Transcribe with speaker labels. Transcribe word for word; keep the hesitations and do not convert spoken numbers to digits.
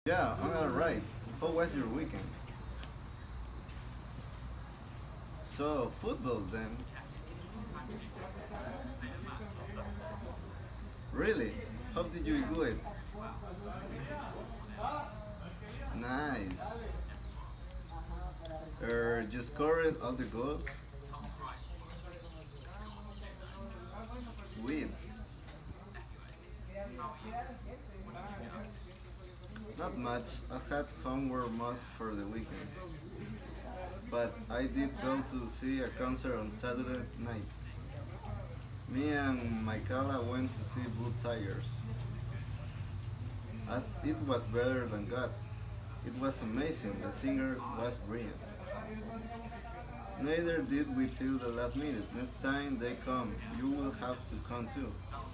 Speaker 1: Yeah, I'm alright. How was your weekend? So, football then? Really? How did you do it? Nice. Er, you scored all the goals? Sweet. Not much. I had homework most for the weekend. But I did go to see a concert on Saturday night. Me and Michaela went to see Blue Tigers. As it was better than God. It was amazing. The singer was brilliant. Neither did we till the last minute. Next time they come, you will have to come too.